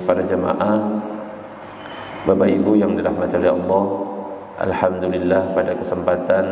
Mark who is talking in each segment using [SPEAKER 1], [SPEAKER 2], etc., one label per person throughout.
[SPEAKER 1] para jamaah, Bapak Ibu yang dirahmati oleh Allah, alhamdulillah pada kesempatan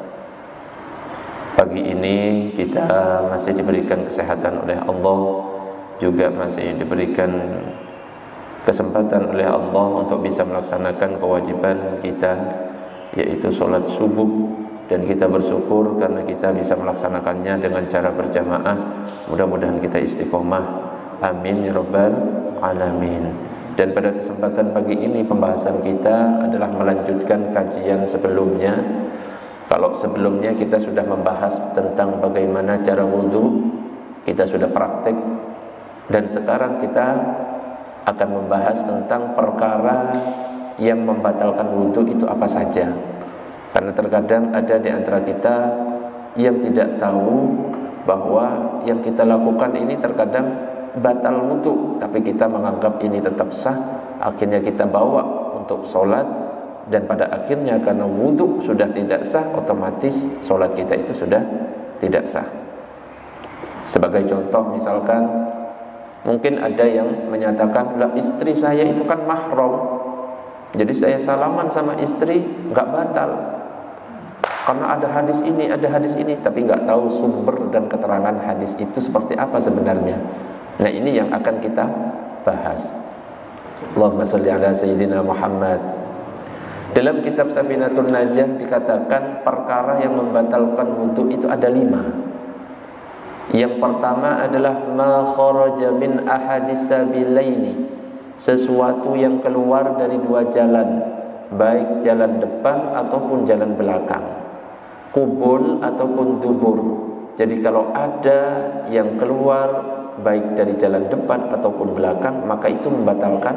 [SPEAKER 1] pagi ini kita masih diberikan kesehatan oleh Allah, juga masih diberikan kesempatan oleh Allah untuk bisa melaksanakan kewajiban kita, yaitu sholat subuh. Dan kita bersyukur karena kita bisa melaksanakannya dengan cara berjamaah. Mudah-mudahan kita istiqomah, amin ya rabbal alamin. Dan pada kesempatan pagi ini pembahasan kita adalah melanjutkan kajian sebelumnya. Kalau sebelumnya kita sudah membahas tentang bagaimana cara wudhu, kita sudah praktek. Dan sekarang kita akan membahas tentang perkara yang membatalkan wudhu itu apa saja. Karena terkadang ada di antara kita yang tidak tahu bahwa yang kita lakukan ini terkadang batal wudhu, tapi kita menganggap ini tetap sah. Akhirnya kita bawa untuk sholat, dan pada akhirnya karena wudhu sudah tidak sah, otomatis sholat kita itu sudah tidak sah. Sebagai contoh, misalkan mungkin ada yang menyatakan, lah istri saya itu kan mahram, jadi saya salaman sama istri nggak batal karena ada hadis ini, tapi nggak tahu sumber dan keterangan hadis itu seperti apa sebenarnya. Nah, ini yang akan kita bahas. Allahumma sholli ala sayyidina Muhammad. Dalam kitab Safinatun Najah dikatakan perkara yang membatalkan wudu itu ada 5. Yang pertama adalah ma kharaja min ahadis sabilaini, sesuatu yang keluar dari 2 jalan, baik jalan depan ataupun jalan belakang, kubul ataupun dubur. Jadi kalau ada yang keluar baik dari jalan depan ataupun belakang, maka itu membatalkan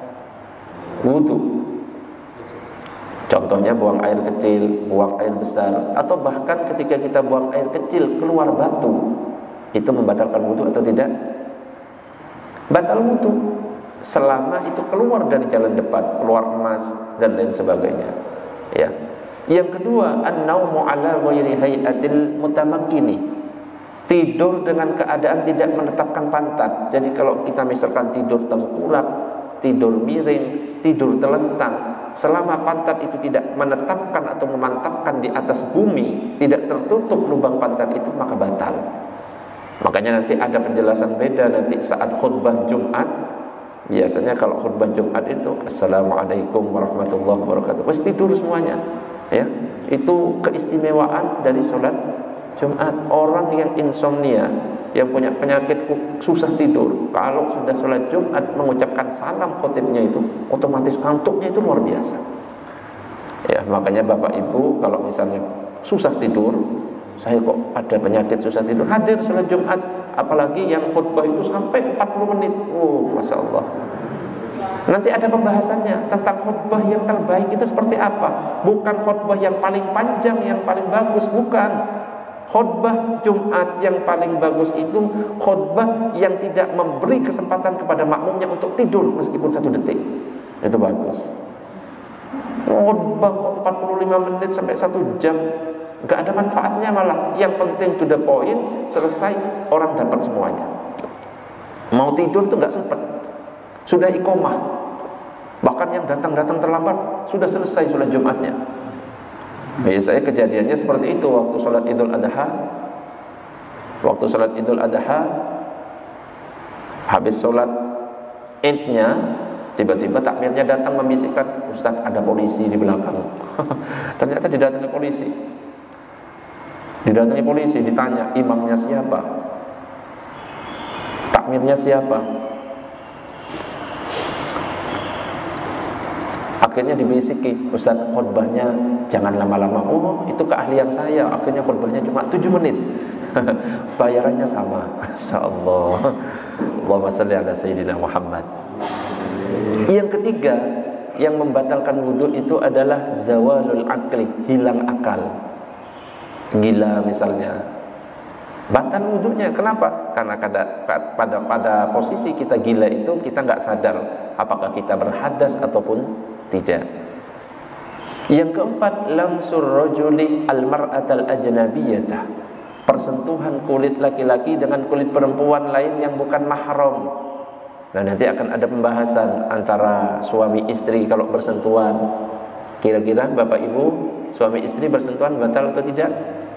[SPEAKER 1] wudu. Contohnya buang air kecil, buang air besar, atau bahkan ketika kita buang air kecil keluar batu, itu membatalkan wudu atau tidak? Batal wudu selama itu keluar dari jalan depan, keluar emas dan lain sebagainya. Ya. Yang kedua, an-naumu ala ghairi hayatil mutamakkini, tidur dengan keadaan tidak menetapkan pantat. Jadi kalau kita misalkan tidur tengkurap, tidur miring, tidur telentang, selama pantat itu tidak menetapkan atau memantapkan di atas bumi, tidak tertutup lubang pantat itu, maka batal. Makanya nanti ada penjelasan beda nanti saat khutbah Jumat. Biasanya kalau khutbah Jumat itu assalamualaikum warahmatullahi wabarakatuh, pasti tidur semuanya. Ya, itu keistimewaan dari sholat Jumat. Orang yang insomnia, yang punya penyakit susah tidur, kalau sudah sholat Jumat mengucapkan salam khotibnya itu, otomatis kantuknya itu luar biasa. Ya, makanya Bapak Ibu kalau misalnya susah tidur, saya kok ada penyakit susah tidur, hadir sholat Jumat, apalagi yang khutbah itu sampai 40 menit. Masya Allah. Nanti ada pembahasannya tentang khutbah yang terbaik itu seperti apa. Bukan khutbah yang paling panjang, yang paling bagus, bukan. Khutbah Jumat yang paling bagus itu khutbah yang tidak memberi kesempatan kepada makmumnya untuk tidur meskipun 1 detik. Itu bagus. Khutbah 45 menit sampai 1 jam, gak ada manfaatnya malah. Yang penting to the point, selesai, orang dapat semuanya. Mau tidur itu gak sempat, sudah iqomah. Bahkan yang datang-datang terlambat sudah selesai sholat Jumatnya. Biasanya kejadiannya seperti itu waktu sholat Idul Adha. Waktu sholat Idul Adha, habis sholat Idnya, tiba-tiba takmirnya datang membisikkan, Ustaz ada polisi di belakang. Ternyata didatangi polisi. Didatangi polisi, ditanya imamnya siapa, takmirnya siapa. Akhirnya dibisiki, Ustaz khutbahnya jangan lama-lama. Oh, itu keahlian saya. Akhirnya khutbahnya cuma 7 menit. Bayarannya sama. Masyaallah. Allahumma shalli ala sayyidina Muhammad. Yang ketiga yang membatalkan wudu itu adalah zawalul akli, hilang akal. Gila misalnya, batal wudunya. Kenapa? Karena pada posisi kita gila itu kita nggak sadar apakah kita berhadas ataupun tidak. Yang keempat, lamsur rajuli al-mar'atal ajnabiyata, persentuhan kulit laki-laki dengan kulit perempuan lain yang bukan mahram. Nah, nanti akan ada pembahasan antara suami istri kalau bersentuhan. Kira-kira Bapak Ibu, suami istri bersentuhan batal atau tidak?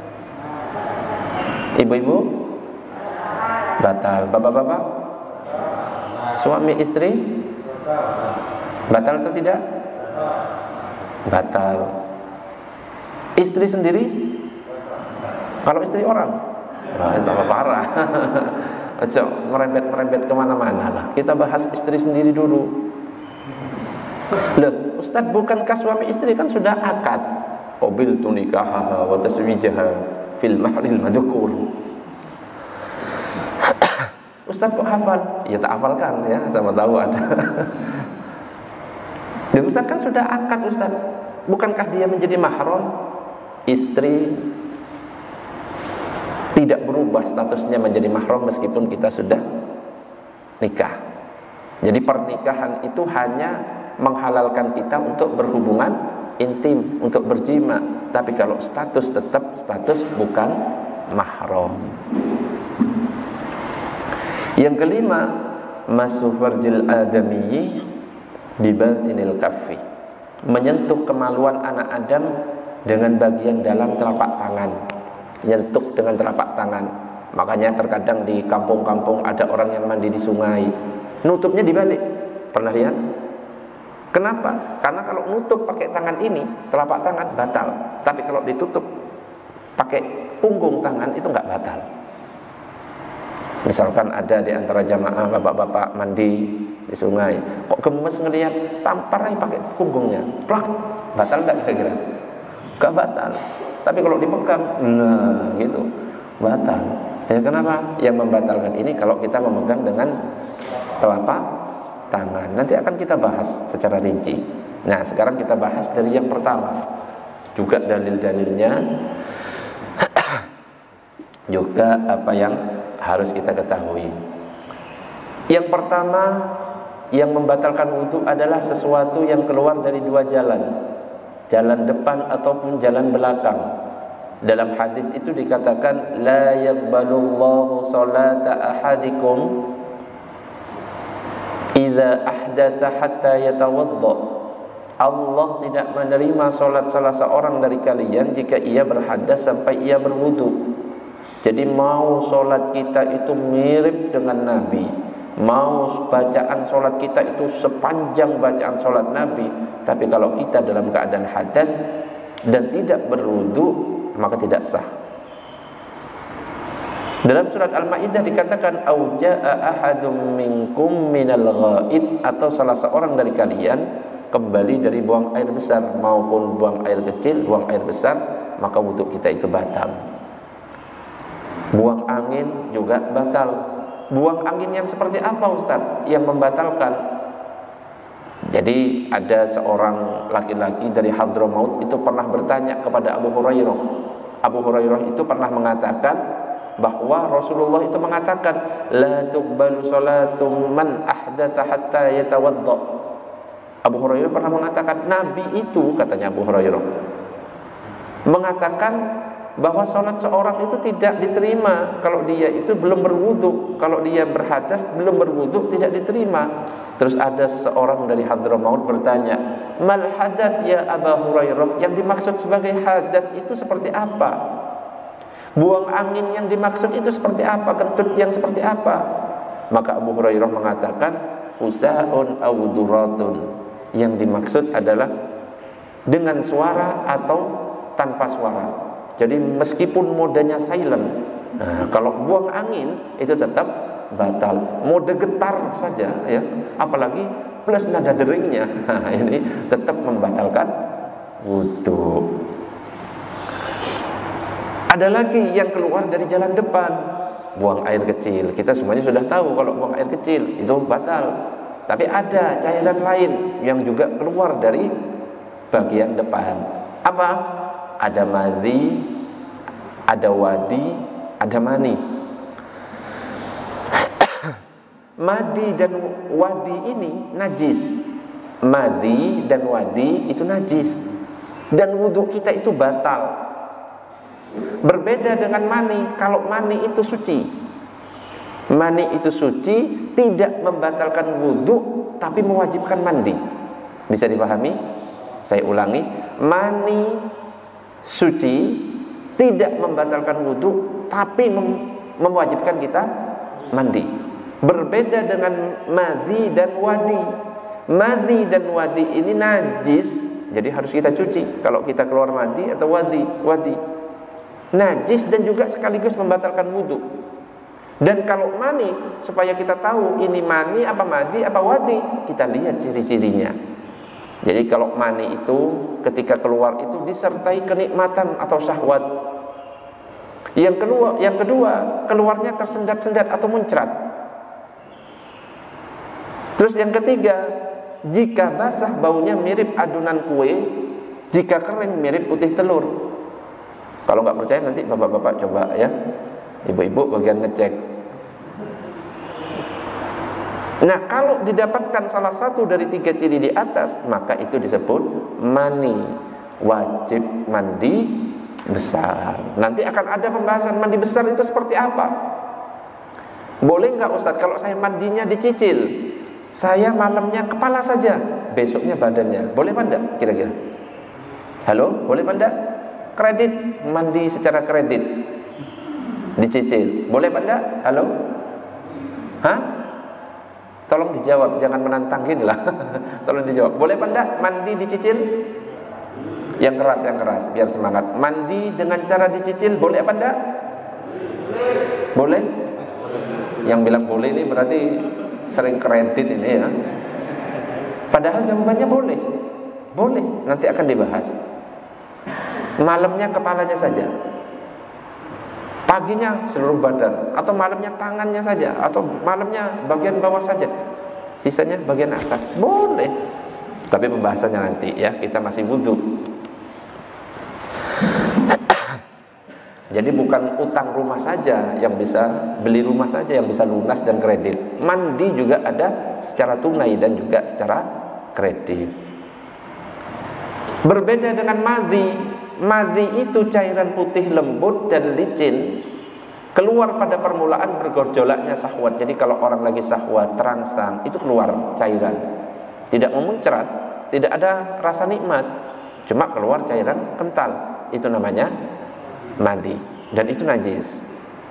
[SPEAKER 1] Ibu-ibu? Batal. Bapak-bapak? Suami istri? Batal atau tidak? Batal. Istri sendiri? Kalau istri orang? Wah, itu parah. Ojo merembet kemana-mana lah. Kita bahas istri sendiri dulu. Loh, Ustaz, bukankah suami istri kan sudah akad? Qabiltu nikahaha wa taswijaha fil mahril madhkur. Ustaz kok hafal? Ya tak hafalkan ya, sama tahu ada. Dan Ustaz kan sudah akad, Ustaz. Bukankah dia menjadi mahram? Istri tidak berubah statusnya menjadi mahram meskipun kita sudah nikah. Jadi pernikahan itu hanya menghalalkan kita untuk berhubungan intim, untuk berjima. Tapi kalau status tetap status bukan mahram. Yang kelima, masu farjil adamiyyi bi batinil kaffi. Menyentuh kemaluan anak Adam dengan bagian dalam telapak tangan. Nyentuh dengan telapak tangan. Makanya terkadang di kampung-kampung ada orang yang mandi di sungai, nutupnya dibalik. Pernah lihat? Kenapa? Karena kalau nutup pakai tangan ini, telapak tangan batal. Tapi kalau ditutup pakai punggung tangan itu enggak batal. Misalkan ada di antara jamaah bapak-bapak mandi di sungai, kok gemes ngelihat, tampar aja pakai punggungnya, plak, batal enggak kira-kira? Enggak batal. Tapi kalau dipegang, nah gitu, batal. Ya kenapa? Yang membatalkan ini kalau kita memegang dengan telapak tangan. Nanti akan kita bahas secara rinci. Nah, sekarang kita bahas dari yang pertama. Juga dalil-dalilnya, juga apa yang harus kita ketahui. Yang pertama, yang membatalkan wudu adalah sesuatu yang keluar dari dua jalan, jalan depan ataupun jalan belakang. Dalam hadis itu dikatakan la yaqbalullahu salata ahadikum idza ahdatsa hatta yatawadda. Allah tidak menerima salat salah seorang dari kalian jika ia berhadas sampai ia berwudu. Jadi mau salat kita itu mirip dengan Nabi, mau bacaan salat kita itu sepanjang bacaan salat Nabi, tapi kalau kita dalam keadaan hadas dan tidak berwudu, maka tidak sah. Dalam surat Al-Maidah dikatakan auja'a ahadum minkum minal ghaid, atau salah seorang dari kalian kembali dari buang air besar maupun buang air kecil, buang air besar, maka wudu kita itu batal. Buang angin juga batal. Buang angin yang seperti apa, Ustaz, yang membatalkan? Jadi ada seorang laki-laki dari Hadramaut itu pernah bertanya kepada Abu Hurairah. Abu Hurairah itu pernah mengatakan bahwa Rasulullah itu mengatakan la tuqbalu salatu man ahdatsa hatta yatawadda. Abu Hurairah pernah mengatakan, Nabi itu, katanya Abu Hurairah, mengatakan bahwa salat seorang itu tidak diterima kalau dia itu belum berwudu. Kalau dia berhadas belum berwudu tidak diterima. Terus ada seorang dari Hadramaut bertanya, mal hadas ya Abu Hurairah? Yang dimaksud sebagai hadas itu seperti apa? Buang angin yang dimaksud itu seperti apa? Kentut yang seperti apa? Maka Abu Hurairah mengatakan fusaun aw duratun. Yang dimaksud adalah dengan suara atau tanpa suara. Jadi meskipun modenya silent, nah, kalau buang angin itu tetap batal. Mode getar saja ya, apalagi plus nada deringnya, nah, ini tetap membatalkan wudu. Ada lagi yang keluar dari jalan depan, buang air kecil. Kita semuanya sudah tahu kalau buang air kecil itu batal. Tapi ada cairan lain yang juga keluar dari bagian depan. Apa? Ada madhi, ada wadi, ada mani. Madi dan wadi ini najis. Madhi dan wadi itu najis. Dan wudu kita itu batal. Berbeda dengan mani. Kalau mani itu suci, Mani itu suci, tidak membatalkan wudu, tapi mewajibkan mandi. Bisa dipahami? Saya ulangi, mani suci, tidak membatalkan wudu, tapi mewajibkan kita mandi. Berbeda dengan mazi dan wadi. Mazi dan wadi ini najis, jadi harus kita cuci kalau kita keluar madi atau wadi. Najis dan juga sekaligus membatalkan wudu. Dan kalau mani, supaya kita tahu ini mani apa madi apa wadi, kita lihat ciri-cirinya. Jadi kalau mani itu ketika keluar itu disertai kenikmatan atau syahwat. Yang kedua, keluarnya tersendat-sendat atau muncrat. Terus yang ketiga, jika basah baunya mirip adonan kue, jika kering mirip putih telur. Kalau nggak percaya nanti bapak-bapak coba ya, ibu-ibu bagian ngecek. Nah, kalau didapatkan salah satu dari 3 ciri di atas, maka itu disebut mani. Wajib mandi besar. Nanti akan ada pembahasan mandi besar itu seperti apa. Boleh nggak Ustadz kalau saya mandinya dicicil? Saya malamnya kepala saja, besoknya badannya. Boleh apa enggak kira-kira? Halo, boleh apa enggak? Kredit, mandi secara kredit, dicicil. Boleh apa enggak? Halo? Hah? Tolong dijawab, jangan menantang gini lah. Tolong dijawab. Boleh apa enggak mandi dicicil? Yang keras, biar semangat. Mandi dengan cara dicicil, boleh apa enggak? Boleh? Yang bilang boleh ini berarti sering kredit ini ya. Padahal jawabannya boleh. Boleh, nanti akan dibahas. Malamnya kepalanya saja, paginya seluruh badan, atau malamnya tangannya saja, atau malamnya bagian bawah saja, sisanya bagian atas. Boleh. Tapi pembahasannya nanti ya, kita masih wudu. Jadi bukan utang rumah saja yang bisa, beli rumah saja yang bisa lunas dan kredit. Mandi juga ada secara tunai dan juga secara kredit. Berbeda dengan mazi. Mazi itu cairan putih lembut dan licin, keluar pada permulaan bergejolaknya syahwat. Jadi kalau orang lagi syahwat, terangsang, itu keluar cairan. Tidak memuncrat, tidak ada rasa nikmat, cuma keluar cairan kental. Itu namanya madi, dan itu najis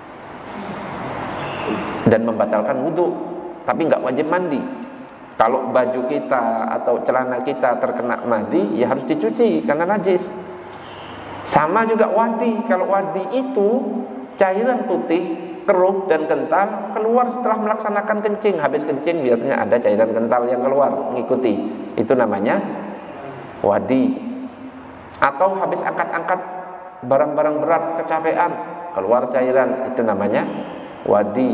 [SPEAKER 1] dan membatalkan wudu, tapi nggak wajib mandi. Kalau baju kita atau celana kita terkena madi, ya harus dicuci karena najis. Sama juga wadi. Kalau wadi itu cairan putih keruh dan kental, keluar setelah melaksanakan kencing. Habis kencing biasanya ada cairan kental yang keluar mengikuti. Itu namanya wadi. Atau habis angkat-angkat barang-barang berat, kecapean, keluar cairan, itu namanya wadi.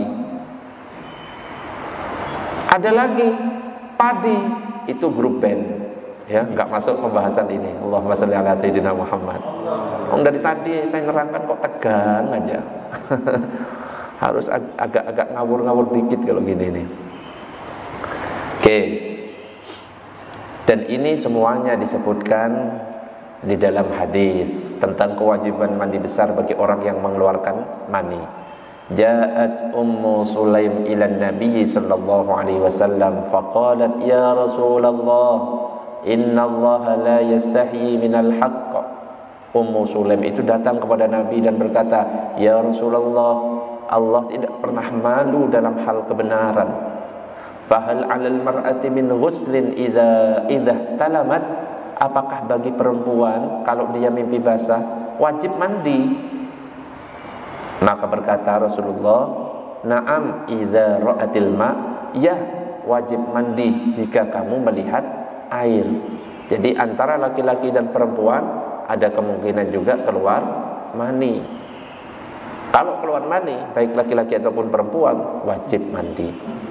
[SPEAKER 1] Ada lagi padi, itu grup band. Ya, enggak masuk pembahasan ini. Allahumma shalli ala sayyidina Muhammad. Dari tadi saya nerangkan kok tegang aja. Harus agak-agak ngawur-ngawur dikit kalau gini nih. Oke. Dan ini semuanya disebutkan di dalam hadis tentang kewajiban mandi besar bagi orang yang mengeluarkan mani. Ja'at Ummu Sulaim ila Nabi sallallahu alaihi wasallam faqalat ya Rasulullah inna Allah la yastahi minal haqq. Ummu Sulaim itu datang kepada Nabi dan berkata, ya Rasulullah, Allah tidak pernah malu dalam hal kebenaran. Fahal 'alal mar'ati min ghuslin idza talamat? Apakah bagi perempuan kalau dia mimpi basah wajib mandi? Maka berkata Rasulullah, na'am idza ra'atil ma', ya wajib mandi jika kamu melihat air. Jadi antara laki-laki dan perempuan ada kemungkinan juga keluar mani. Kalau keluar mani, baik laki-laki ataupun perempuan, wajib mandi.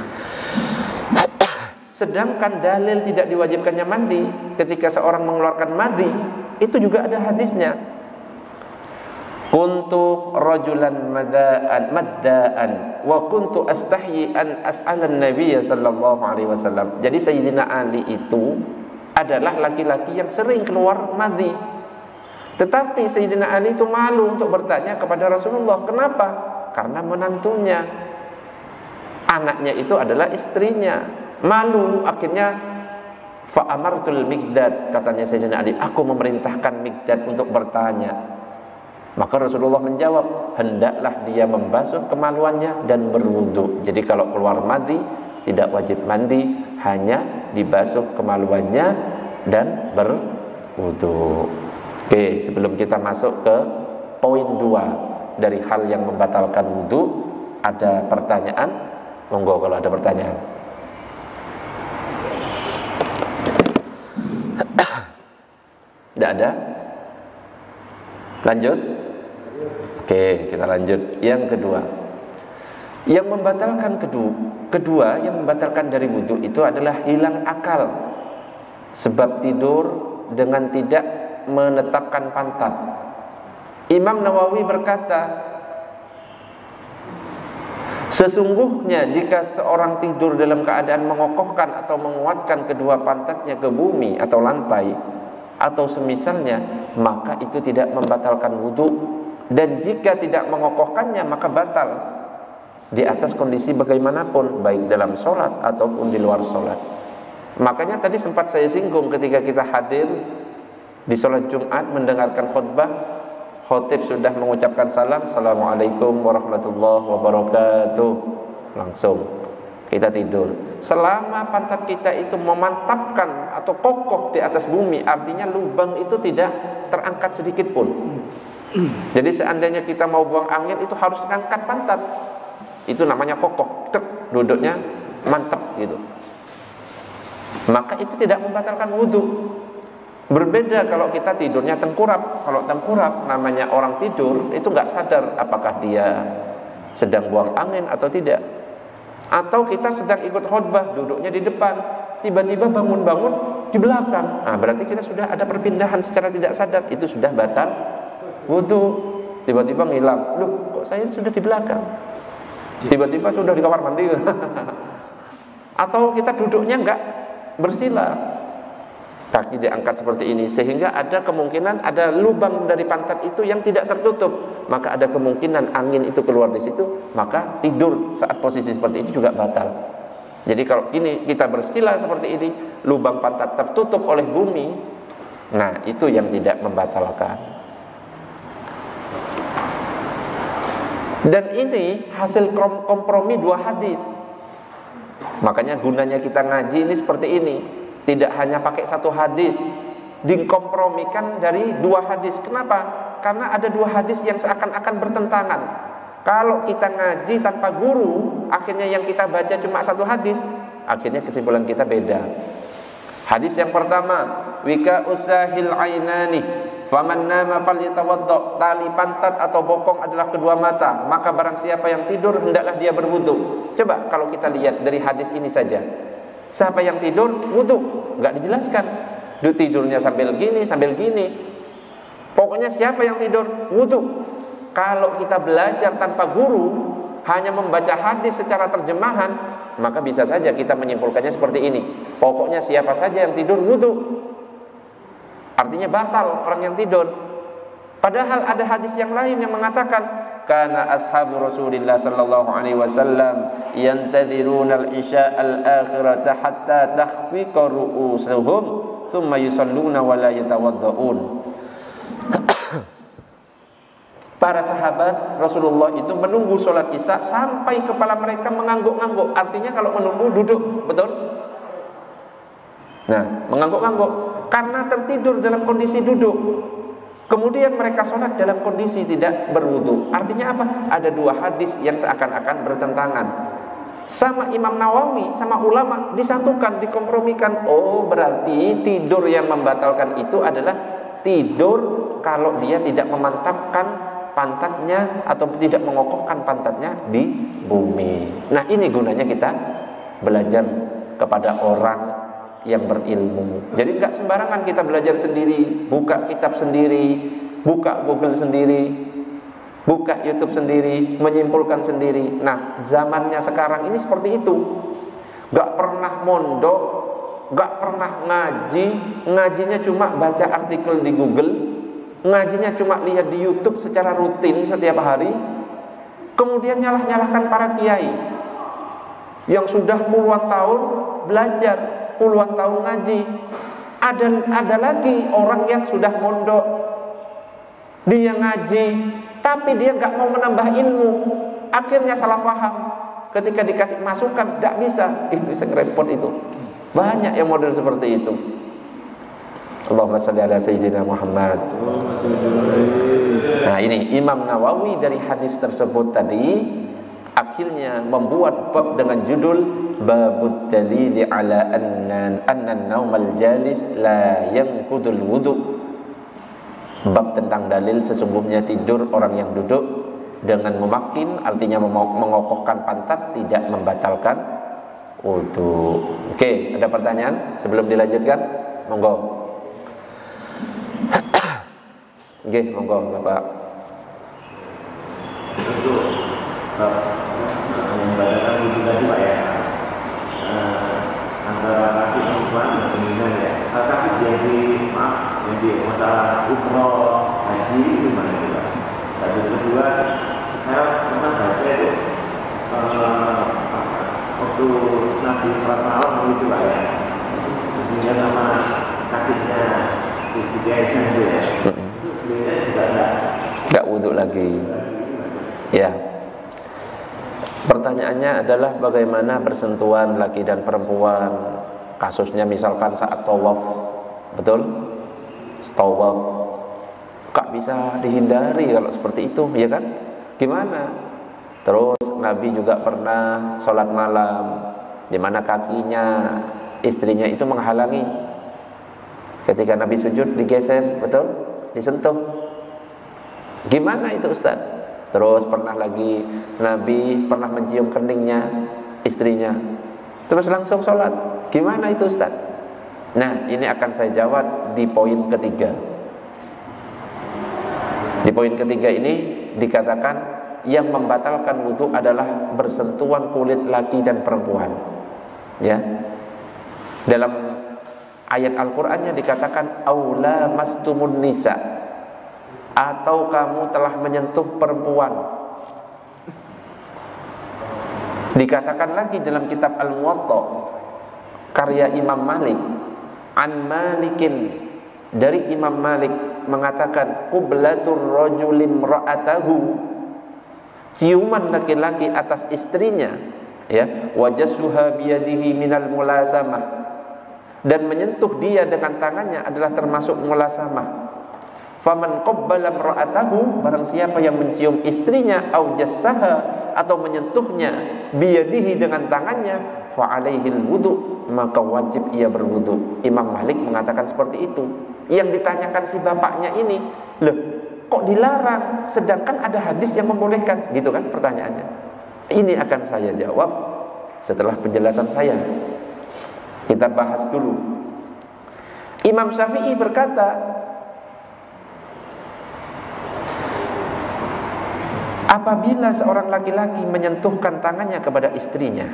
[SPEAKER 1] Sedangkan dalil tidak diwajibkannya mandi ketika seorang mengeluarkan madhi, itu juga ada hadisnya. Kuntu rajulan madda'an wa kuntu astahyi an as'alan Nabiy sallallahu alaihi wasallam. Jadi Sayyidina Ali itu adalah laki-laki yang sering keluar madhi. Tetapi Sayyidina Ali itu malu untuk bertanya kepada Rasulullah. Kenapa? Karena menantunya. Anaknya itu adalah istrinya. Malu, akhirnya fa'amartul Miqdad, katanya Sayyidina Ali, aku memerintahkan Miqdad untuk bertanya. Maka Rasulullah menjawab, hendaklah dia membasuh kemaluannya dan berwudu. Jadi kalau keluar madhi tidak wajib mandi, hanya dibasuh kemaluannya dan berwudu. Oke, sebelum kita masuk ke poin 2 dari hal yang membatalkan wudu, ada pertanyaan? Monggo kalau ada pertanyaan. Tidak ada? Lanjut? Oke, kita lanjut. Yang kedua, yang membatalkan yang membatalkan dari wudu itu adalah hilang akal, sebab tidur dengan tidak menetapkan pantat. Imam Nawawi berkata, sesungguhnya jika seorang tidur dalam keadaan mengokohkan atau menguatkan kedua pantatnya ke bumi atau lantai atau semisalnya, maka itu tidak membatalkan wudu. Dan jika tidak mengokohkannya maka batal di atas kondisi bagaimanapun, baik dalam sholat ataupun di luar sholat. Makanya tadi sempat saya singgung ketika kita hadir di sholat Jumat mendengarkan khutbah, khotib sudah mengucapkan salam, Assalamualaikum warahmatullahi wabarakatuh, langsung kita tidur. Selama pantat kita itu memantapkan atau kokoh di atas bumi, artinya lubang itu tidak terangkat sedikit pun. Jadi seandainya kita mau buang angin itu harus angkat pantat. Itu namanya kokoh, duduknya mantap gitu. Maka itu tidak membatalkan wudu. Berbeda kalau kita tidurnya tengkurap. Kalau tengkurap namanya orang tidur itu nggak sadar apakah dia sedang buang angin atau tidak. Atau kita sedang ikut khutbah, duduknya di depan, tiba-tiba bangun-bangun di belakang. Nah, berarti kita sudah ada perpindahan secara tidak sadar, itu sudah batal wudu. Tiba-tiba ngilang, loh kok saya sudah di belakang, tiba-tiba sudah di kamar mandi. Atau kita duduknya enggak bersila, kaki diangkat seperti ini, sehingga ada kemungkinan ada lubang dari pantat itu yang tidak tertutup, maka ada kemungkinan angin itu keluar di situ, maka tidur saat posisi seperti itu juga batal. Jadi kalau ini kita bersila seperti ini, lubang pantat tertutup oleh bumi, nah itu yang tidak membatalkan. Dan ini hasil kompromi dua hadis. Makanya gunanya kita ngaji ini seperti ini. Tidak hanya pakai satu hadis, dikompromikan dari dua hadis. Kenapa? Karena ada dua hadis yang seakan-akan bertentangan. Kalau kita ngaji tanpa guru, akhirnya yang kita baca cuma satu hadis, akhirnya kesimpulan kita beda. Hadis yang pertama, wika usahil ainani, faman nama falyatawaddo, tali pantat atau bokong adalah kedua mata, maka barang siapa yang tidur hendaklah dia berwudu. Coba kalau kita lihat dari hadis ini saja, siapa yang tidur wudu, enggak dijelaskan. Tidurnya sambil gini. Pokoknya siapa yang tidur wudu. Kalau kita belajar tanpa guru, hanya membaca hadis secara terjemahan, maka bisa saja kita menyimpulkannya seperti ini. Pokoknya siapa saja yang tidur wudu, artinya batal orang yang tidur. Padahal ada hadis yang lain yang mengatakan, kana ashabu Rasulillah sallallahu alaihi wasallam yantadhiruna al-isya al-akhirata hatta takhfiqa ru'usuhum thumma yusalluna wa la yatawaddaun. Para sahabat Rasulullah itu menunggu sholat isya sampai kepala mereka mengangguk-angguk. Artinya kalau menunggu duduk, betul? Nah, mengangguk-angguk karena tertidur dalam kondisi duduk. Kemudian mereka sholat dalam kondisi tidak berwudu. Artinya apa? Ada dua hadis yang seakan-akan bertentangan. Sama Imam Nawawi, sama ulama disatukan, dikompromikan. Oh, berarti tidur yang membatalkan itu adalah tidur kalau dia tidak memantapkan pantatnya atau tidak mengokohkan pantatnya di bumi. Nah, ini gunanya kita belajar kepada orang yang berilmu. Jadi enggak sembarangan kita belajar sendiri, buka kitab sendiri, buka Google sendiri, buka YouTube sendiri, menyimpulkan sendiri. Nah, zamannya sekarang ini seperti itu. Enggak pernah mondok, enggak pernah ngaji, ngajinya cuma baca artikel di Google, ngajinya cuma lihat di YouTube secara rutin setiap hari, kemudian nyalahkan para kiai. yang sudah puluhan tahun belajar, puluhan tahun ngaji. Ada lagi orang yang sudah mondok, dia ngaji, tapi dia nggak mau menambah ilmu, akhirnya salah paham. Ketika dikasih masukan, nggak bisa. Itu repot itu. Banyak yang model seperti itu. Allahumma shalli ala sayyidina Muhammad. Nah ini Imam Nawawi dari hadis tersebut tadi akhirnya membuat bab dengan judul Babud dalili ala anna naumal jalis la yanqudul wudu. Bab tentang dalil sesungguhnya tidur orang yang duduk dengan memakin, artinya mengokohkan pantat, tidak membatalkan wudu. Oke, ada pertanyaan sebelum dilanjutkan? Monggo. Oke, monggo Bapak.
[SPEAKER 2] Untuk membatalkan wudu tadi Pak ya, antara laki perempuan dan feminin ya. Tapi yang di masalah umroh haji itu mana itu Pak? Dan kedua, saya pernah baca itu waktu Nabi sholat malam itu Pak ya, terus sama kakinya Siti Aisyah itu ya, beliau juga enggak
[SPEAKER 1] wudu lagi. Ya. Pertanyaannya adalah bagaimana bersentuhan laki dan perempuan. Kasusnya misalkan saat tawaf, betul? Tawaf, gak bisa dihindari kalau seperti itu, ya kan? Gimana? Terus Nabi juga pernah sholat malam, di mana kakinya istrinya itu menghalangi. Ketika Nabi sujud digeser, betul? Disentuh. Gimana itu Ustaz? Terus pernah lagi Nabi pernah mencium keningnya istrinya, terus langsung sholat. Gimana itu Ustaz? Nah ini akan saya jawab di poin ketiga. Di poin ketiga ini dikatakan yang membatalkan wudu adalah bersentuhan kulit laki dan perempuan. Ya, dalam ayat Al-Qur'annya dikatakan aula mastumun nisa, atau kamu telah menyentuh perempuan. Dikatakan lagi dalam kitab Al-Muwatta karya Imam Malik, an Malikin, dari Imam Malik mengatakan qublatur rajulim ra'atahu, ciuman laki-laki atas istrinya, ya, wajasuha biyadihi minal mulasamah, dan menyentuh dia dengan tangannya adalah termasuk mulasamah. Faman qabbala imra'atahu, barang siapa yang mencium istrinya, au jassaha, atau menyentuhnya, biyadihi, dengan tangannya, fa alaihil wudu, maka wajib ia berwudu. Imam Malik mengatakan seperti itu. Yang ditanyakan si bapaknya ini, loh, kok dilarang sedangkan ada hadis yang membolehkan, gitu kan pertanyaannya. Ini akan saya jawab setelah penjelasan saya. Kita bahas dulu. Imam Syafi'i berkata, apabila seorang laki-laki menyentuhkan tangannya kepada istrinya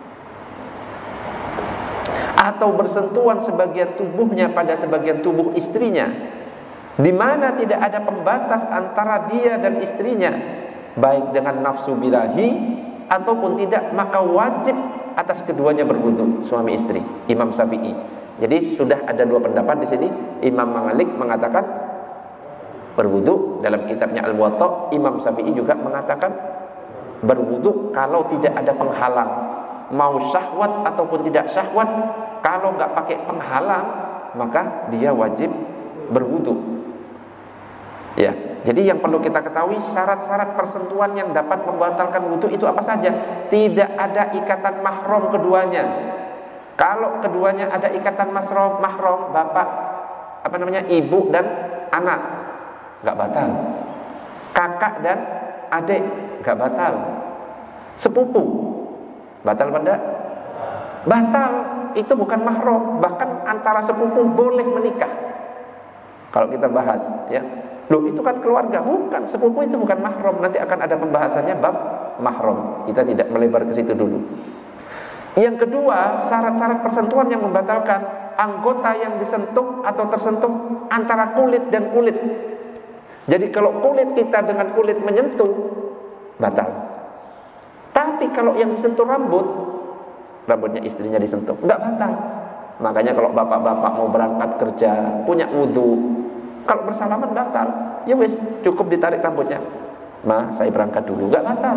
[SPEAKER 1] atau bersentuhan sebagian tubuhnya pada sebagian tubuh istrinya, di mana tidak ada pembatas antara dia dan istrinya, baik dengan nafsu birahi ataupun tidak, maka wajib atas keduanya berwudu, suami istri. Imam Syafi'i. Jadi sudah ada dua pendapat di sini. Imam Malik mengatakan berwudu, dalam kitabnya Al-Muwatta. Imam Syafi'i juga mengatakan berwudu kalau tidak ada penghalang, mau syahwat ataupun tidak syahwat. Kalau nggak pakai penghalang, maka dia wajib berwudu. Ya, jadi yang perlu kita ketahui, syarat-syarat persentuhan yang dapat membatalkan wudu itu apa saja? Tidak ada ikatan mahram keduanya. Kalau keduanya ada ikatan mahram, bapak, ibu dan anak, nggak batal. Kakak dan adik nggak batal. Sepupu batal pada? Batal. Itu bukan mahram. Bahkan antara sepupu boleh menikah. Kalau kita bahas, ya, loh itu kan keluarga. Bukan, sepupu itu bukan mahram. Nanti akan ada pembahasannya bab mahram. Kita tidak melebar ke situ dulu. Yang kedua, syarat-syarat persentuhan yang membatalkan, anggota yang disentuh atau tersentuh antara kulit dan kulit. Jadi kalau kulit kita dengan kulit menyentuh, batal. Tapi kalau yang disentuh rambut, rambutnya istrinya disentuh, nggak batal. Makanya kalau bapak-bapak mau berangkat kerja punya wudu, kalau bersalaman batal, ya wes cukup ditarik rambutnya. Ma, saya berangkat dulu, nggak batal.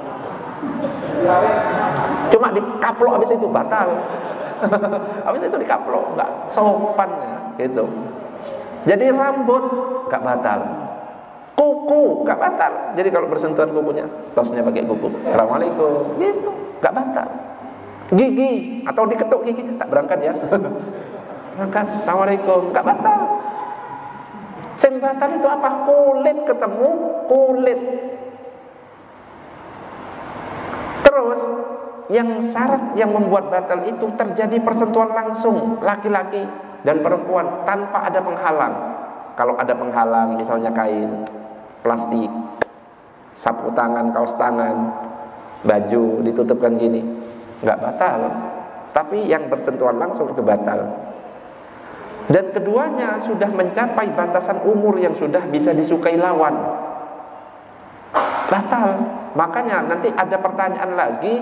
[SPEAKER 1] Cuma dikaplok habis itu batal. Habis itu dikaplok, nggak sopan ya, gitu. Jadi rambut nggak batal, kuku nggak batal. Jadi kalau bersentuhan kukunya, tosnya pakai kuku, assalamualaikum, gitu, nggak batal. Gigi atau diketuk gigi, tak berangkat ya. Berangkat, assalamualaikum, nggak batal. Sing batal itu apa? Kulit ketemu kulit. Terus yang syarat yang membuat batal itu terjadi persentuhan langsung laki-laki dan perempuan tanpa ada penghalang. Kalau ada penghalang, misalnya kain, plastik, sapu tangan, kaos tangan, baju ditutupkan gini, nggak batal. Tapi yang bersentuhan langsung itu batal. Dan keduanya sudah mencapai batasan umur yang sudah bisa disukai lawan, batal. Makanya nanti ada pertanyaan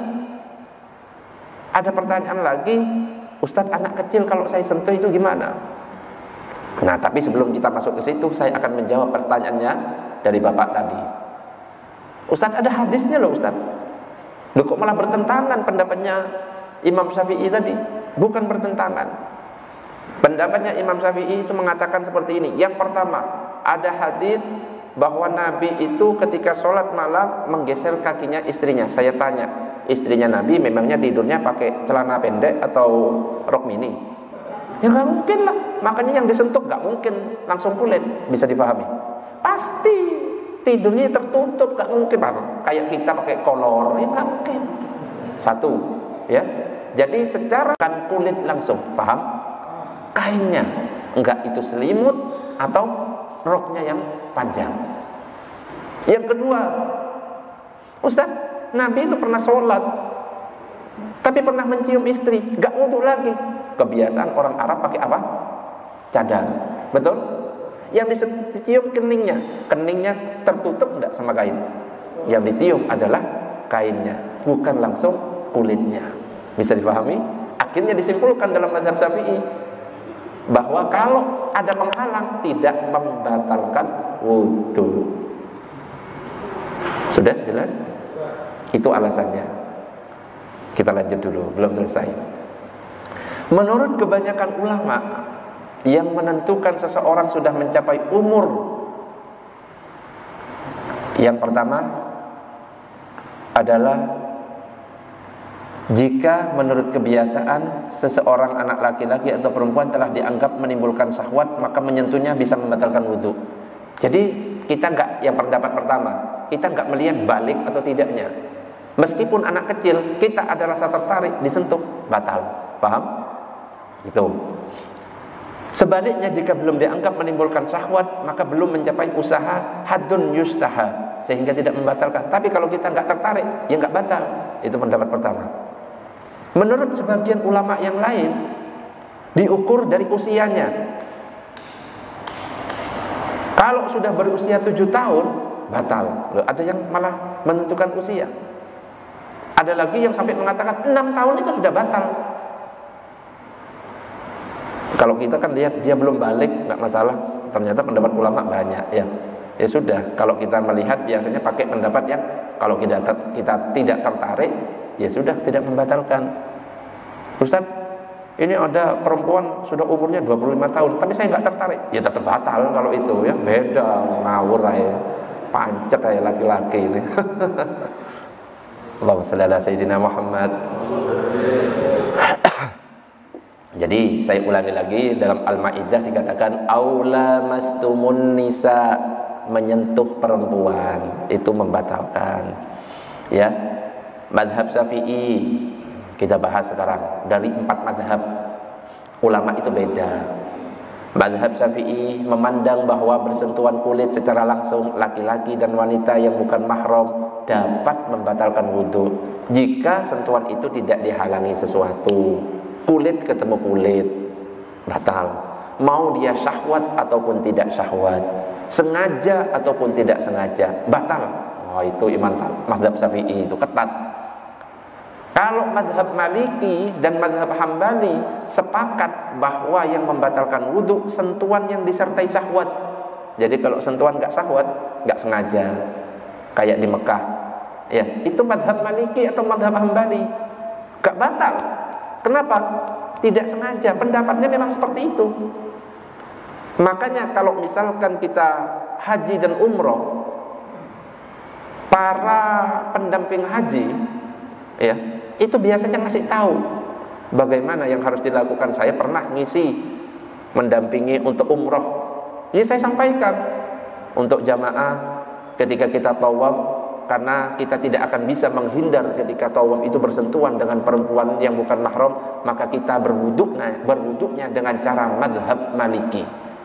[SPEAKER 1] lagi, Ustadz, anak kecil kalau saya sentuh itu gimana? Nah, tapi sebelum kita masuk ke situ, saya akan menjawab pertanyaannya dari bapak tadi. Ustadz, ada hadisnya loh Ustadz. Loh, kok malah bertentangan pendapatnya Imam Syafi'i tadi? Bukan bertentangan. Pendapatnya Imam Syafi'i itu mengatakan seperti ini. Yang pertama, ada hadis bahwa Nabi itu ketika sholat malam menggeser kakinya istrinya. Saya tanya, istrinya Nabi memangnya tidurnya pakai celana pendek atau rok mini? Ya nggak mungkin lah. Makanya yang disentuh nggak mungkin langsung kulit. Bisa dipahami? Pasti tidurnya tertutup, nggak mungkin. Kayak kita pakai kolor, ya nggak mungkin. Satu, ya. Jadi secara kan kulit langsung, paham? Kainnya, enggak itu selimut atau roknya yang panjang. Yang kedua, Ustaz, Nabi itu pernah sholat, tapi pernah mencium istri, enggak wudu lagi. Kebiasaan orang Arab pakai apa? Cadar, betul? Yang dicium keningnya tertutup enggak sama kain? Yang ditiup adalah kainnya, bukan langsung kulitnya. Bisa dipahami? Akhirnya disimpulkan dalam mazhab Syafi'i bahwa kalau ada penghalang tidak membatalkan wudu. Sudah jelas? Itu alasannya. Kita lanjut dulu, belum selesai. Menurut kebanyakan ulama yang menentukan seseorang sudah mencapai umur, yang pertama adalah jika menurut kebiasaan seseorang anak laki-laki atau perempuan telah dianggap menimbulkan syahwat, maka menyentuhnya bisa membatalkan wudhu. Jadi kita enggak, yang pendapat pertama, kita enggak melihat balik atau tidaknya. Meskipun anak kecil, kita ada rasa tertarik, disentuh, batal. Paham? Itu. Sebaliknya jika belum dianggap menimbulkan syahwat, maka belum mencapai usaha hadun yustaha, sehingga tidak membatalkan. Tapi kalau kita enggak tertarik, ya enggak batal. Itu pendapat pertama. Menurut sebagian ulama yang lain, diukur dari usianya. Kalau sudah berusia 7 tahun, batal. Loh, ada yang malah menentukan usia. Ada lagi yang sampai mengatakan 6 tahun itu sudah batal. Kalau kita kan lihat dia belum balik, nggak masalah. Ternyata pendapat ulama banyak ya. Ya sudah, kalau kita melihat biasanya pakai pendapat yang kalau kita tidak tertarik, ya sudah, tidak membatalkan. Ustaz, ini ada perempuan sudah umurnya 25 tahun, tapi saya nggak tertarik. Ya tetap batal kalau itu ya, beda, ngawur aja, pancet aja laki-laki ini. Allahumma shalli ala sayyidina Muhammad. Jadi saya ulangi lagi, dalam Al-Maidah dikatakan aula mastumun nisa, menyentuh perempuan itu membatalkan. Ya. Mazhab Syafi'i kita bahas sekarang. Dari 4 mazhab ulama itu beda. Mazhab Syafi'i memandang bahwa bersentuhan kulit secara langsung laki-laki dan wanita yang bukan mahram dapat membatalkan wudhu jika sentuhan itu tidak dihalangi sesuatu. Kulit ketemu kulit, batal. Mau dia syahwat ataupun tidak syahwat, sengaja ataupun tidak sengaja, batal. Oh, itu iman mazhab Syafi'i itu ketat. Kalau mazhab Maliki dan mazhab Hambali sepakat bahwa yang membatalkan wudhu sentuhan yang disertai syahwat. Jadi kalau sentuhan nggak syahwat, nggak sengaja, kayak di Mekah, ya itu mazhab Maliki atau mazhab Hambali, nggak batal. Kenapa? Tidak sengaja. Pendapatnya memang seperti itu. Makanya kalau misalkan kita haji dan umroh, para pendamping haji, ya itu biasanya ngasih tahu bagaimana yang harus dilakukan. Saya pernah ngisi mendampingi untuk umroh, ini saya sampaikan untuk jamaah ketika kita tawaf, karena kita tidak akan bisa menghindar ketika tawaf itu bersentuhan dengan perempuan yang bukan mahram, maka kita berwuduknya dengan cara mazhab Maliki.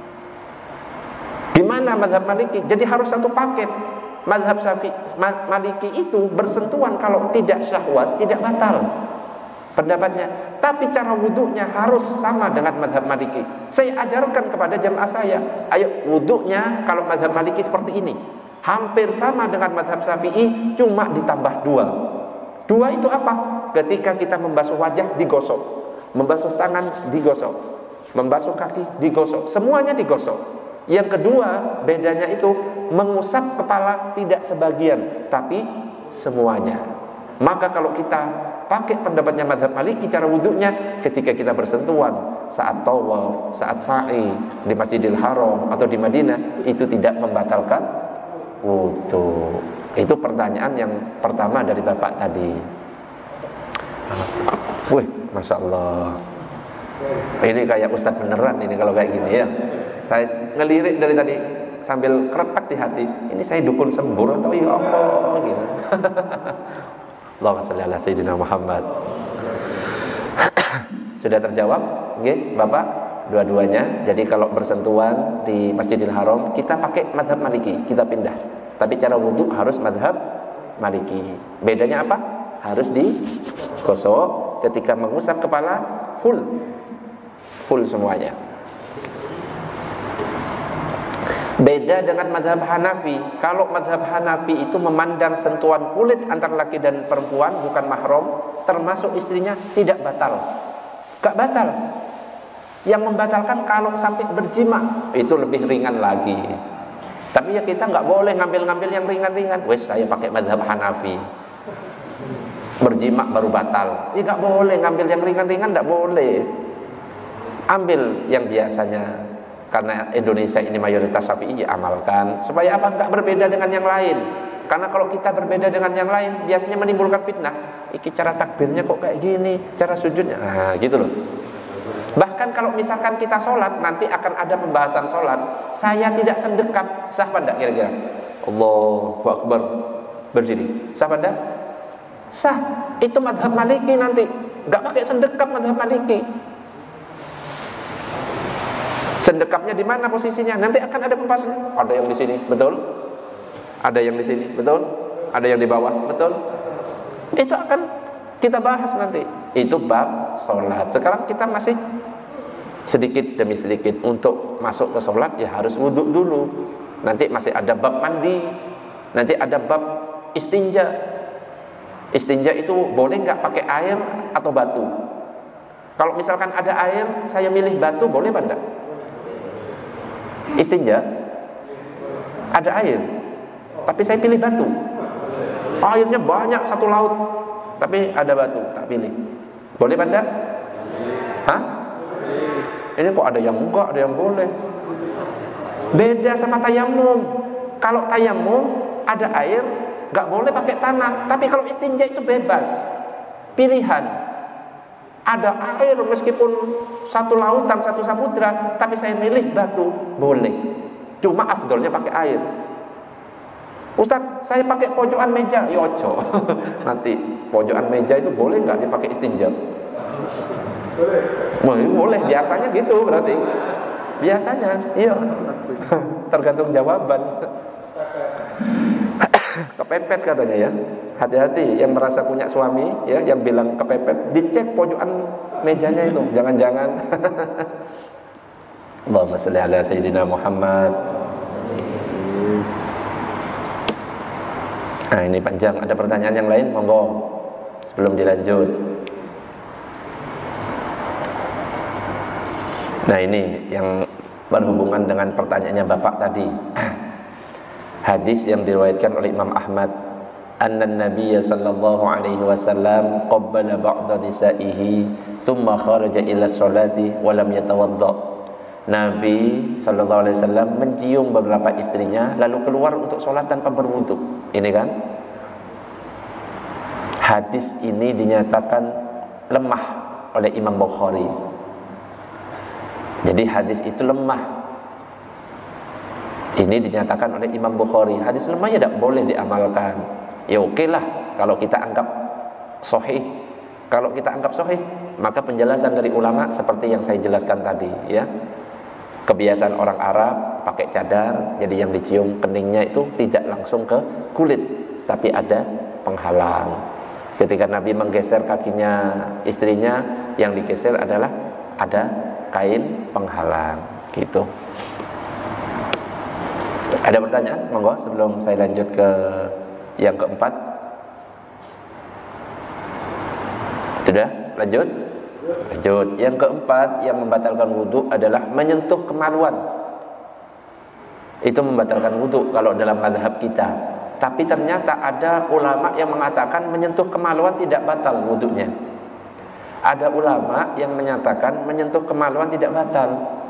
[SPEAKER 1] Gimana mazhab Maliki? Jadi harus satu paket. Mazhab Maliki itu bersentuhan kalau tidak syahwat tidak batal pendapatnya, tapi cara wuduknya harus sama dengan mazhab Maliki. Saya ajarkan kepada jamaah saya, ayo wuduknya kalau mazhab Maliki seperti ini, hampir sama dengan mazhab Syafi'i, cuma ditambah dua. Dua itu apa? Ketika kita membasuh wajah digosok, membasuh tangan digosok, membasuh kaki digosok, semuanya digosok. Yang kedua, bedanya itu mengusap kepala tidak sebagian, tapi semuanya. Maka kalau kita pakai pendapatnya mazhab Maliki, cara wuduknya ketika kita bersentuhan saat tawaf, saat sa'i di Masjidil Haram atau di Madinah, itu tidak membatalkan wudhu. Itu pertanyaan yang pertama dari Bapak tadi. Wih, Masya Allah, ini kayak Ustadz beneran ini kalau kayak gini ya. Saya ngelirik dari tadi sambil kretek di hati, ini saya dukun sembur atau ya apa gitu. Allahumma shalli ala sayyidina Muhammad. Sudah terjawab, nggih, Bapak, dua-duanya. Jadi kalau bersentuhan di Masjidil Haram, kita pakai mazhab Maliki, kita pindah. Tapi cara wudhu harus mazhab Maliki. Bedanya apa? Harus digosok. Ketika mengusap kepala full semuanya. Beda dengan mazhab Hanafi. Kalau mazhab Hanafi itu memandang sentuhan kulit antara laki dan perempuan bukan mahram, termasuk istrinya, tidak batal. Gak batal. Yang membatalkan kalau sampai berjima, itu lebih ringan lagi. Tapi ya kita nggak boleh ngambil-ngambil yang ringan-ringan. Wes, saya pakai mazhab Hanafi, berjima baru batal. Ya nggak boleh ngambil yang ringan-ringan, nggak boleh. Ambil yang biasanya. Karena Indonesia ini mayoritas Syafi'i, amalkan supaya apa? Enggak berbeda dengan yang lain. Karena kalau kita berbeda dengan yang lain, biasanya menimbulkan fitnah. Iki cara takbirnya kok kayak gini, cara sujudnya, nah gitu loh. Bahkan kalau misalkan kita sholat, nanti akan ada pembahasan sholat. Saya tidak sendekap, sah apa enggak kira-kira? Allahu Akbar, berdiri, sah apa enggak? Sah. Itu mazhab Maliki nanti, enggak pakai sendekap mazhab Maliki. Sendekapnya di mana posisinya? Nanti akan ada pembahasannya. Ada yang di sini, betul? Ada yang di sini, betul? Ada yang di bawah, betul? Itu akan kita bahas nanti. Itu bab sholat. Sekarang kita masih sedikit demi sedikit untuk masuk ke sholat, ya harus wudhu dulu. Nanti masih ada bab mandi. Nanti ada bab istinja. Istinja itu boleh nggak pakai air atau batu? Kalau misalkan ada air, saya milih batu, boleh apa enggak? Istinja ada air, tapi saya pilih batu. Airnya banyak satu laut, tapi ada batu, tak pilih. Boleh apa enggak? Hah? Ini kok ada yang enggak, ada yang boleh. Beda sama tayamum. Kalau tayamum ada air, enggak boleh pakai tanah. Tapi kalau istinja itu bebas, pilihan. Ada air meskipun satu lautan, satu samudra, tapi saya milih batu, boleh. Cuma afdolnya pakai air. Ustaz, saya pakai pojokan meja, yoco. Nanti pojokan meja itu boleh nggak dipakai istinja? Boleh, biasanya gitu berarti. Biasanya, iya. Tergantung jawaban. Kepepet katanya ya. Hati-hati yang merasa punya suami ya, yang bilang kepepet, dicek pojokan mejanya itu, jangan-jangan. Allahumma shalli ala sayyidina Muhammad. Nah, ini panjang, ada pertanyaan yang lain, monggo. sebelum dilanjut. Nah, ini yang berhubungan dengan pertanyaannya Bapak tadi. Hadis yang diriwayatkan oleh Imam Ahmad, anna Nabiy sallallahu alaihi wasallam qabbala ba'da nisa'ihi thumma kharaja ila sholati wa lam yatawadda. Nabi sallallahu alaihi wasallam mencium beberapa istrinya lalu keluar untuk sholat tanpa berwudu. Ini kan? Hadis ini dinyatakan lemah oleh Imam Bukhari. Jadi hadis itu lemah. Ini dinyatakan oleh Imam Bukhari. Hadis lemah ya tidak boleh diamalkan. Ya oke lah kalau kita anggap sahih. Kalau kita anggap sahih, maka penjelasan dari ulama seperti yang saya jelaskan tadi, ya. Kebiasaan orang Arab pakai cadar, jadi yang dicium keningnya itu tidak langsung ke kulit, tapi ada penghalang. Ketika Nabi menggeser kakinya istrinya, yang digeser adalah ada kain penghalang, gitu. Ada pertanyaan? Monggo sebelum saya lanjut ke yang keempat. Sudah? Lanjut? Lanjut. Yang keempat yang membatalkan wudu adalah menyentuh kemaluan. Itu membatalkan wudu kalau dalam mazhab kita. Tapi ternyata ada ulama yang mengatakan menyentuh kemaluan tidak batal wudunya. Ada ulama yang menyatakan menyentuh kemaluan tidak batal.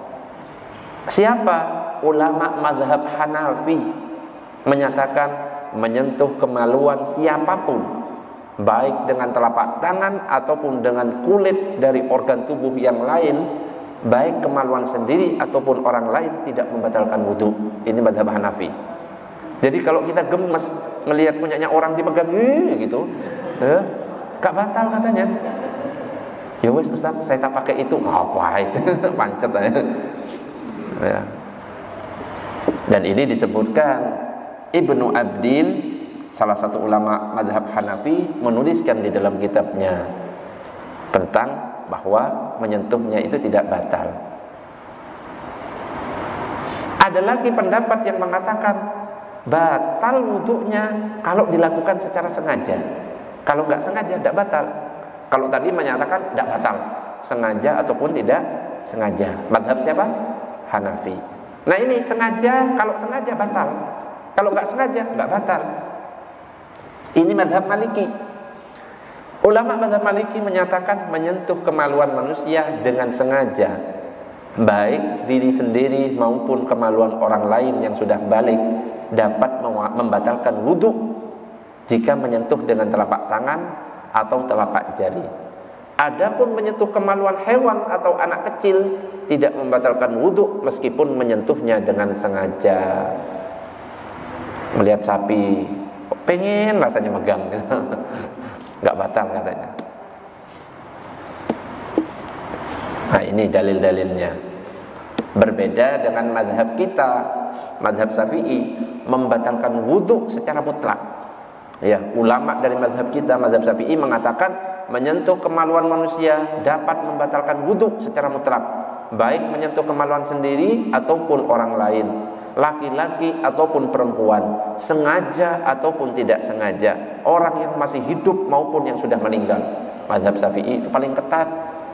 [SPEAKER 1] Siapa? Ulama mazhab Hanafi menyatakan menyentuh kemaluan siapapun, baik dengan telapak tangan ataupun dengan kulit dari organ tubuh yang lain, baik kemaluan sendiri ataupun orang lain, tidak membatalkan wudu. Ini mazhab Hanafi. Jadi kalau kita gemes melihat punyanya orang dipegang gitu, gak batal katanya. Ya wes Ustaz, saya tak pakai itu. Apa itu? Pancet aja. Ya. Dan ini disebutkan Ibnu Abdin, salah satu ulama mazhab Hanafi, menuliskan di dalam kitabnya tentang bahwa menyentuhnya itu tidak batal. Ada lagi pendapat yang mengatakan batal wudunya kalau dilakukan secara sengaja. Kalau nggak sengaja tidak batal. Kalau tadi menyatakan tidak batal, sengaja ataupun tidak sengaja. Mazhab siapa? Hanafi. Nah ini sengaja, kalau sengaja batal, kalau nggak sengaja nggak batal. Ini mazhab Maliki. Ulama mazhab Maliki menyatakan menyentuh kemaluan manusia dengan sengaja, baik diri sendiri maupun kemaluan orang lain yang sudah balik, dapat membatalkan wudu jika menyentuh dengan telapak tangan atau telapak jari. Adapun menyentuh kemaluan hewan atau anak kecil tidak membatalkan wudu meskipun menyentuhnya dengan sengaja. Melihat sapi, pengen rasanya megang, nggak batal katanya. Nah ini dalil-dalilnya. Berbeda dengan mazhab kita, mazhab Syafi'i, membatalkan wudu secara mutlak. Ya, ulama dari mazhab kita, mazhab Syafi'i, mengatakan menyentuh kemaluan manusia dapat membatalkan wudu secara mutlak, baik menyentuh kemaluan sendiri ataupun orang lain, laki-laki ataupun perempuan, sengaja ataupun tidak sengaja, orang yang masih hidup maupun yang sudah meninggal. Mazhab Syafi'i itu paling ketat.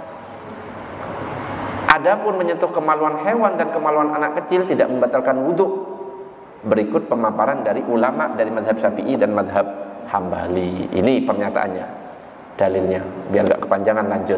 [SPEAKER 1] Adapun menyentuh kemaluan hewan dan kemaluan anak kecil tidak membatalkan wudu. Berikut pemaparan dari ulama dari mazhab Syafi'i dan mazhab Hambali. Ini pernyataannya, dalilnya, biar gak kepanjangan lanjut.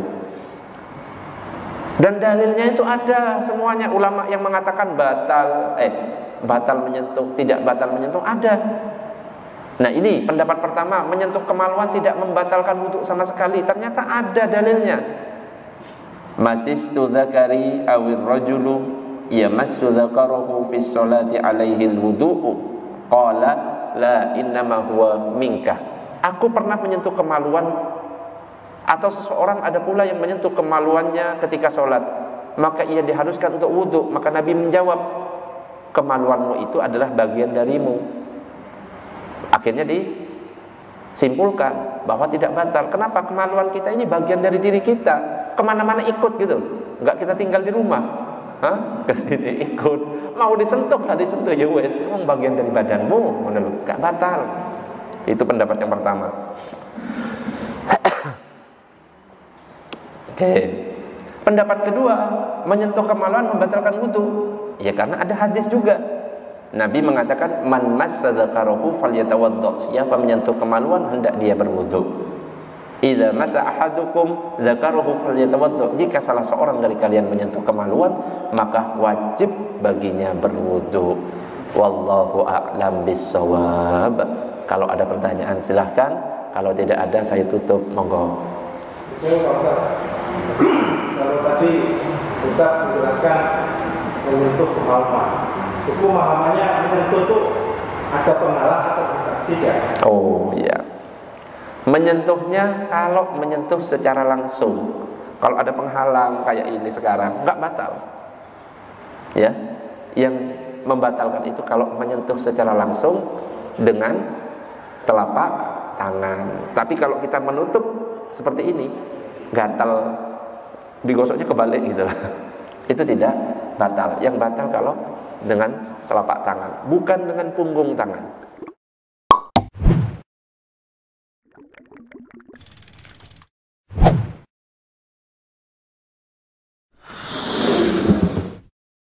[SPEAKER 1] Dan dalilnya itu ada semuanya. Ulama yang mengatakan batal menyentuh, tidak batal menyentuh, ada. Nah ini pendapat pertama, menyentuh kemaluan tidak membatalkan wudu sama sekali. Ternyata ada dalilnya. Masistu zakari awir rajulu yamassu zakarahu fis sholati alaihi alwudu'u qala la innama huwa minka. Aku pernah menyentuh kemaluan, atau seseorang ada pula yang menyentuh kemaluannya ketika sholat, maka ia diharuskan untuk wudu. Maka Nabi menjawab, kemaluanmu itu adalah bagian darimu. Akhirnya disimpulkan bahwa tidak batal. Kenapa? Kemaluan kita ini bagian dari diri kita, kemana-mana ikut gitu, nggak kita tinggal di rumah. Kesini ikut, mau disentuh nggak disentuh ya wes, emang bagian dari badanmu, nggak batal. Itu pendapat yang pertama. Oke. Pendapat kedua, menyentuh kemaluan membatalkan wudu. Ya karena ada hadis juga. Nabi mengatakan man massa dzakarahu falyatawaddo. Siapa menyentuh kemaluan hendak dia berwudu. Idza massa ahadukum dzakarahu falyatawaddo. Jika salah seorang dari kalian menyentuh kemaluan, maka wajib baginya berwudu. Wallahu a'lam bissawab. Kalau ada pertanyaan silahkan. Kalau tidak ada saya tutup, monggo.
[SPEAKER 3] Saya Pak Ustaz, kalau tadi Ustaz menjelaskan menyentuh kemaluan, itu pemahamannya menyentuh itu ada penghalang atau tidak?
[SPEAKER 1] Oh iya. Menyentuhnya kalau menyentuh secara langsung. Kalau ada penghalang kayak ini sekarang, nggak batal. Ya, yang membatalkan itu kalau menyentuh secara langsung dengan telapak tangan. Tapi kalau kita menutup seperti ini, gatal, digosoknya kebalik gitu lah. Itu tidak batal. Yang batal kalau dengan telapak tangan, bukan dengan punggung tangan.